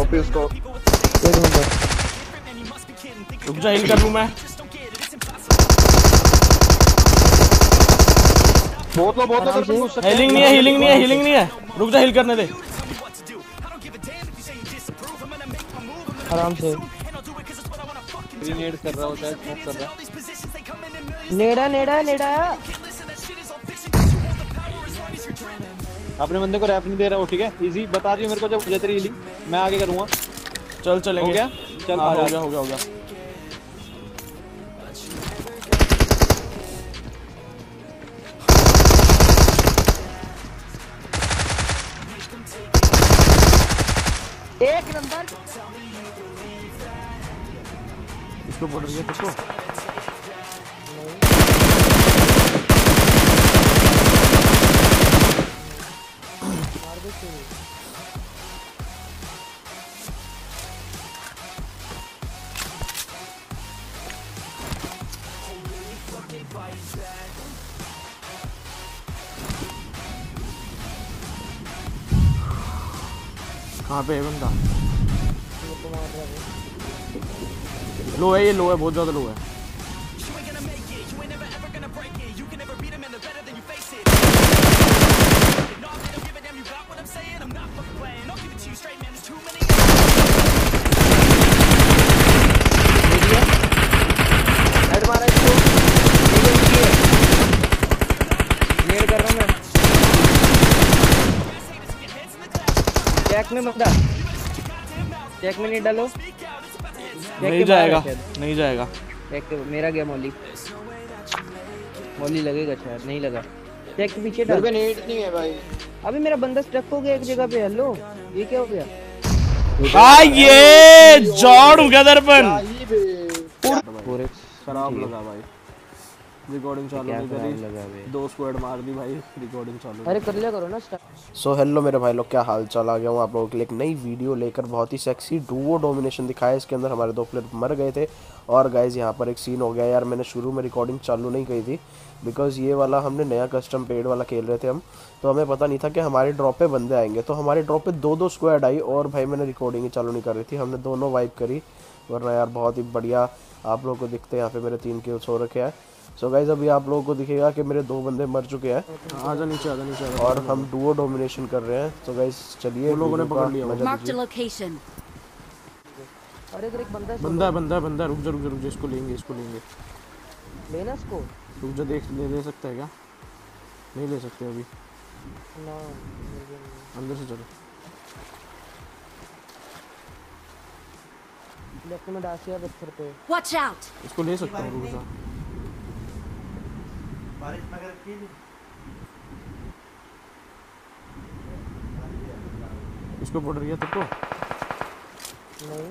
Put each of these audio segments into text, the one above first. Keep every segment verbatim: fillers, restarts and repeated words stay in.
पे उसको। एक मिनट रुक जा, हील कर लूं मैं। बहुत लो बहुत लो दर्पण घुस सकते हैं। हीलिंग नहीं है, हीलिंग नहीं है, हीलिंग नहीं है। रुक जा, हील करने दे। आराम से। ग्रेनेड कर रहा होता है, स्मोक कर रहा है। नेड़ा नेड़ा नेड़ा अपने बंदे को रैप नहीं दे रहा हो, ठीक है। इजी बता दियो मेरे को जब मुझे तेरी हीलिंग, मैं आगे करूंगा। चल चलेंगे। हो गया? चल हाँ, आ हो जा। गया हो गया हो गया। एक नंबर। इसको बोल रही है किसको? कहाँ पे है बंदा? लो है, ये लो है, बहुत ज्यादा लो है। हेड मारा इसको। नेड कर रहा हूं मैं। चेक में बंदा। चेक में नहीं डालो। नहीं जाएगा, नहीं जाएगा। चेक मेरा गया मौली। मौली लगेगा शायद, नहीं लगा। चेक के पीछे डाल। मेरे पे नेट नहीं है भाई। अभी मेरा बंदा स्टक हो गया एक जगह पे। हेलो, ये क्या हो गया? आ ये जॉड हो गया दर्पण। पूरे खराब लगा भाई। रिकॉर्डिंग चालू नहीं करी, दो स्क्वाड मार दी भाई। रिकॉर्डिंग चालू। अरे कर लिया करो ना स्टार्ट। सो हेलो मेरे भाई लोग, क्या हाल चाल? आ गया हूँ आप लोगों के लिए एक नई वीडियो लेकर। बहुत ही सेक्सी डुओ डोमिनेशन दिखाया। इसके अंदर हमारे दो प्लेयर मर गए थे और गाइज यहाँ पर एक सीन हो गया यार। मैंने शुरू में रिकॉर्डिंग चालू नहीं की थी बिकॉज ये वाला हमने नया कस्टम पेड वाला खेल रहे थे हम, तो हमें पता नहीं था कि हमारे ड्रॉप पे बंदे आएंगे। तो हमारे ड्रॉप पे दो दो स्क्वाड आई और भाई मैंने रिकॉर्डिंग ही चालू नहीं कर रही थी। हमने दोनों वाइप करी, वरना यार बहुत ही बढ़िया आप लोगों को दिखते हैं। यहाँ पे मेरे तीन किल्स हो रखे हैं। सो गाइज अभी आप लोगों को दिखेगा कि मेरे दो बंदे मर चुके हैं। आजा नीचे, आजा नीचे आजा। और हम डुओ डोमिनेशन कर रहे हैं। तो गाइज चलिए, लोगों ने पकड़ लिया। Marked a location. अरे इधर एक बंदा है। बंदा बंदा बंदा रुक जा रुक जा रुक जा, इसको लेंगे, इसको लेंगे। लेना इसको। रुक जा, देख ले, ले सकता है क्या? नहीं ले सकते अभी। ना अंदर से चलो। लेफ्ट में डासिया पत्थर पे। Watch out. इसको ले सकता हूँ, रुक जा। इसको पड़ रही है तुमको? नहीं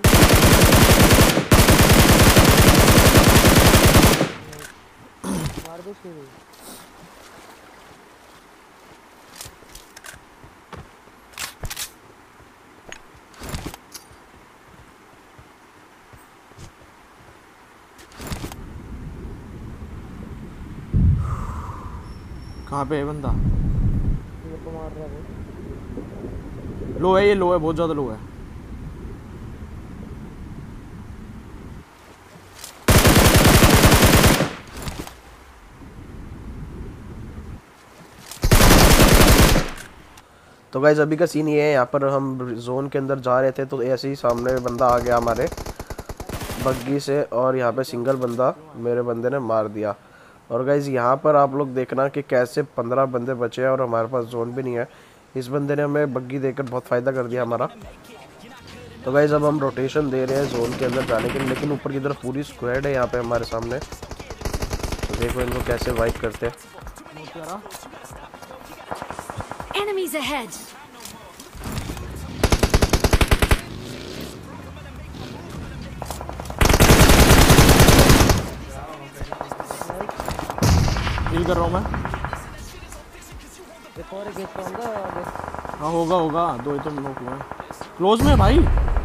मार दो इसको। कहाँ पे है बंदा? मेरे को मार रहा है। लो है, ये लो है, बहुत ज़्यादा लो है। तो गाइज अभी का सीन ये है, यहाँ पर हम जोन के अंदर जा रहे थे तो ऐसे ही सामने बंदा आ गया हमारे बग्गी से और यहाँ पे सिंगल बंदा मेरे बंदे ने मार दिया। और गाइज यहाँ पर आप लोग देखना कि कैसे पंद्रह बंदे बचे हैं और हमारे पास जोन भी नहीं है। इस बंदे ने हमें बग्गी देकर बहुत फ़ायदा कर दिया हमारा। तो गाइज अब हम रोटेशन दे रहे हैं जोन के अंदर जाने के लिए, लेकिन ऊपर की तरफ पूरी स्क्वाड है यहाँ पे हमारे सामने। तो देखो इनको कैसे वाइप करते हैं। Enemies ahead. हील कर रहा हूँ मैं। एक और एक तो होगा आगे। हाँ होगा होगा, दो ही तो नॉक हुआ है। क्लोज में भाई।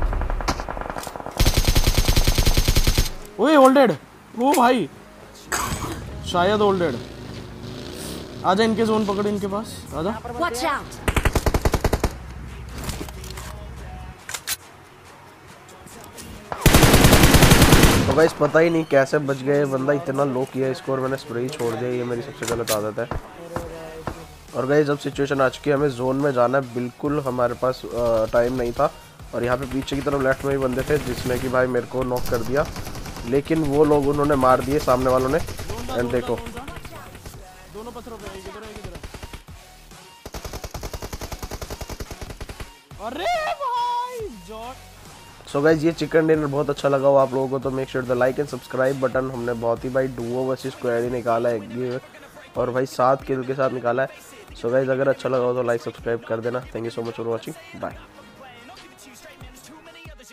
ओए होल्डेड। वो भाई शायद होल्डेड। आजा, इनके जोन पकड़, इनके पास आजा। Watch out. तो गाइस पता ही नहीं कैसे बच गए, बंदा इतना लो किया स्कोर, मैंने स्प्रे ही छोड़ दिया। ये मेरी सबसे गलत आदत है। और गाइस जब सिचुएशन आ चुकी है हमें जोन में जाना है, बिल्कुल हमारे पास टाइम नहीं था। और यहाँ पे पीछे की तरफ लेफ्ट में भी बंदे थे जिसने कि भाई मेरे को नॉक कर दिया, लेकिन वो लोग उन्होंने मार दिए सामने वालों ने। एंड देखो दोनों पत्थरों पे एक इधर एक इधर। अरे भाई जॉट। सो गाइज ये चिकन डिनर बहुत अच्छा लगा हो आप लोगों को तो make sure the like and subscribe button. हमने बहुत ही भाई डुओ वर्सेस स्क्वाड ही निकाला है ये, और भाई सात किल के साथ निकाला है। सो गाइज अगर अच्छा लगा हो तो लाइक सब्सक्राइब कर देना। Thank you so much for watching, bye.